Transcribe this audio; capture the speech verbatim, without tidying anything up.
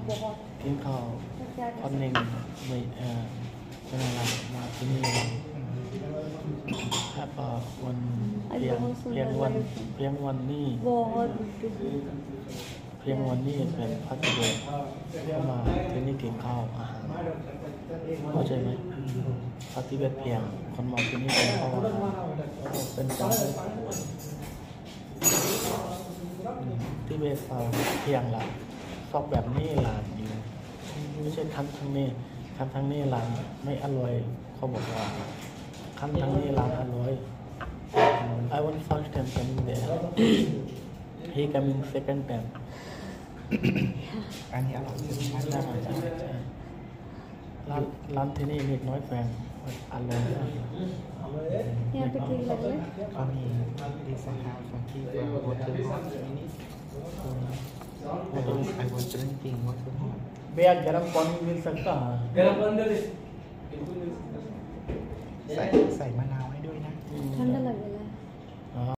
กินข้าวคนหนึ่งไม่เอ่อเป็นอะไรมาที่นี่ถ้าพอวันเพียงเพียงวันเพียงวันนี้เพียงวันนี้เป็นพัฒนาเข้ามาที่นี่กินข้าวอาหารเข้าใจไหมปฏิบัติเพียงคนมาที่นี่กินข้าวอาหารเป็นการที่เบสฟาเพียงหลังซอกแบบนี้หลานอยู่ไม่ใช่คั้นทั้งนี้คั้นทั้งนี้หลานไม่อร่อยเขาบอกว่าคั้นทั้งนี้หลานอร่อย I want first time coming there he coming second time อันนี้อร่อยสุดท้ายได้ใช่ใช่ร้านร้านที่นี่เล็กน้อยแฟงอร่อย यहाँ पे ठीक लग रहा है ก็มีดีไซน์ฮาวส์ที่เป็นวอเตอร์ฮอตมินิ I was drinking water hot भैया गरम पानी मिल सकता है ใส่ใส่มะ